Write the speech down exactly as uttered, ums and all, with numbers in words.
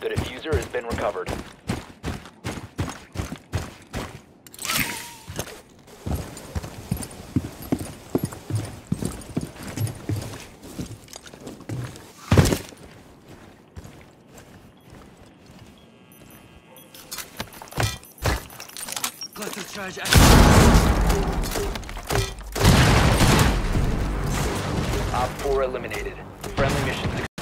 The diffuser has been recovered. Cluster charge Op four eliminated. Friendly mission